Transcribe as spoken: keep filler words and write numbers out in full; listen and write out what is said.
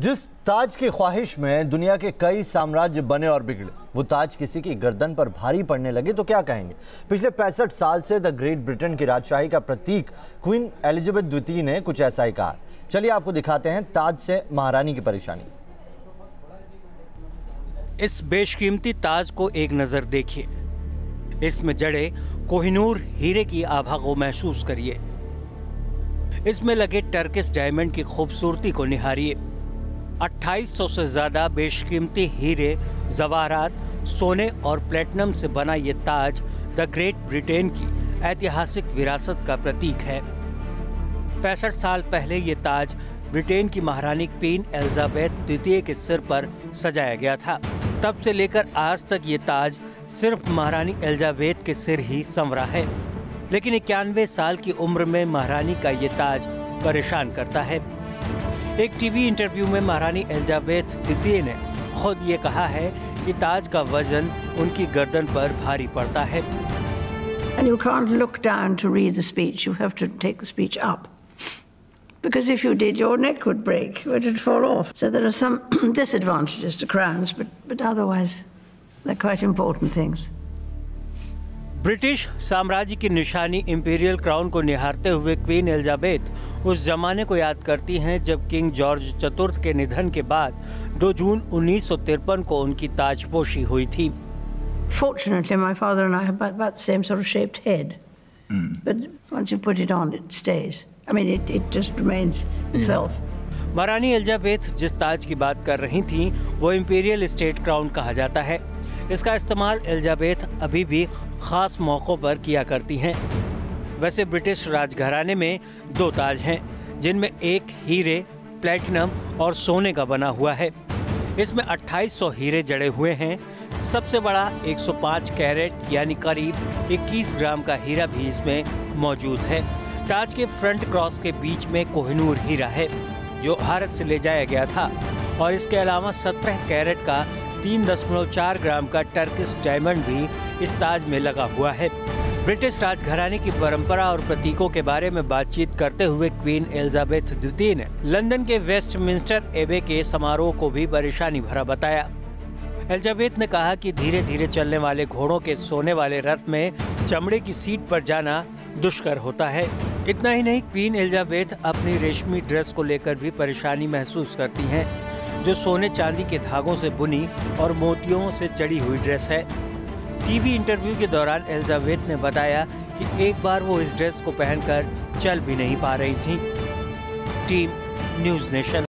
जिस ताज की ख्वाहिश में दुनिया के कई साम्राज्य बने और बिगड़े, वो ताज किसी की गर्दन पर भारी पड़ने लगे तो क्या कहेंगे। पिछले पैंसठ साल से द ग्रेट ब्रिटेन की राजशाही का प्रतीक क्वीन एलिजाबेथ द्वितीय ने कुछ ऐसा ही कहा। चलिए आपको दिखाते हैं ताज से महारानी की परेशानी। इस बेशकीमती ताज को एक नजर देखिए। इसमें जड़े कोहिनूर हीरे की आभा को महसूस करिए। इसमें लगे टर्किश डायमंड की खूबसूरती को निहारिए। अट्ठाईस सौ से ज्यादा बेशकीमती हीरे, जवाहरात, सोने और प्लेटिनम से बना ये ताज द ग्रेट ब्रिटेन की ऐतिहासिक विरासत का प्रतीक है। पैंसठ साल पहले ये ताज ब्रिटेन की महारानी क्वीन एलिजाबेथ द्वितीय के सिर पर सजाया गया था। तब से लेकर आज तक ये ताज सिर्फ महारानी एलिजाबेथ के सिर ही संवरा है, लेकिन इक्यानवे साल की उम्र में महारानी का ये ताज परेशान करता है। एक टीवी इंटरव्यू में महारानी एलिजाबेथ द्वितीय ने खुद ये कहा है कि ताज का वजन उनकी गर्दन पर भारी पड़ता है। And you can't look down to read the speech. You have to take the speech up. Because if you did, your neck would break, it would fall off. So there are some disadvantages to crowns, but, but otherwise they're quite important things. British साम्राज्य की निशानी imperial crown को निहारते हुए queen Elizabeth उस जमाने को याद करती हैं जब किंग जॉर्ज चतुर्थ के निधन के बाद दो जून उन्नीस सौ तिरपन को उनकी ताजपोशी हुई थी। Fortunately, my father and I have about, about the same sort of shaped head. Mm. But once you put it on, it stays. I mean, it, it just remains itself. महारानी एलिजाबेथ जिस ताज की बात कर रही थीं, वो imperial state crown कहा जाता है। इसका इस्तेमाल एलिजाबेथ अभी भी खास मौक़ों पर किया करती हैं। वैसे ब्रिटिश राजघराने में दो ताज हैं, जिनमें एक हीरे, प्लेटिनम और सोने का बना हुआ है। इसमें अट्ठाईस सौ हीरे जड़े हुए हैं। सबसे बड़ा एक सौ पाँच कैरेट यानी करीब इक्कीस ग्राम का हीरा भी इसमें मौजूद है। ताज के फ्रंट क्रॉस के बीच में कोहिनूर हीरा है, जो भारत से ले जाया गया था, और इसके अलावा सत्रह कैरेट का तीन दशमलव चार ग्राम का टर्किश डायमंड भी इस ताज में लगा हुआ है। ब्रिटिश राजघराने की परंपरा और प्रतीकों के बारे में बातचीत करते हुए क्वीन एलिजाबेथ द्वितीय ने लंदन के वेस्टमिंस्टर एबे के समारोह को भी परेशानी भरा बताया। एलिजाबेथ ने कहा कि धीरे धीरे चलने वाले घोड़ों के सोने वाले रथ में चमड़े की सीट पर जाना दुष्कर होता है। इतना ही नहीं, क्वीन एलिजाबेथ अपनी रेशमी ड्रेस को लेकर भी परेशानी महसूस करती हैं, जो सोने चांदी के धागों से बुनी और मोतियों से जड़ी हुई ड्रेस है। टीवी इंटरव्यू के दौरान एलिजाबेथ ने बताया कि एक बार वो इस ड्रेस को पहनकर चल भी नहीं पा रही थी। Team News nation.